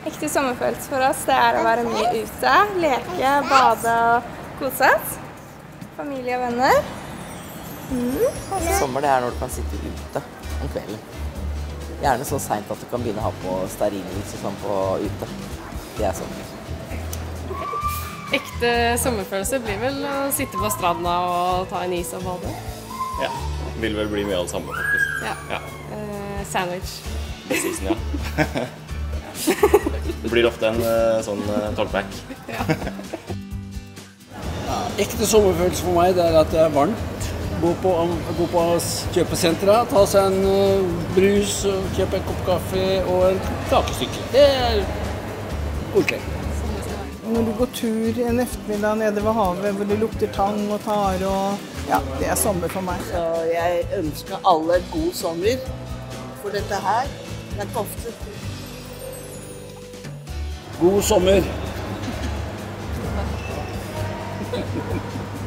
Ekte sommerfølelse for oss, det er å være mye ute, leke, bade og kose oss. Familie og venner. Sommer det er når du kan sitte ute om kvelden. Gjerne så sent at du kan begynne å ha på stearinlys og sånn på ute. Det er sommer. Ekte sommerfølelse blir vel å sitte på stranda og ta en is og bade. Ja, vil vel bli mye av det samme faktisk. Ja. Sandwich. Precis, ja. Det blir ofte en sånn talkback. Ja. Ekte sommerfølelse for meg det er at det er varmt. Gå på kjøpesentra, ta seg en brus, kjøpe en kopp kaffe og en kakestykke. Det er ordentlig. Når du går tur en eftermiddag nede ved havet hvor det lukter tang og tare og ja, det er sommer for meg. Så jeg ønsker alle god sommer, for dette her er ikke ofte. God sommer!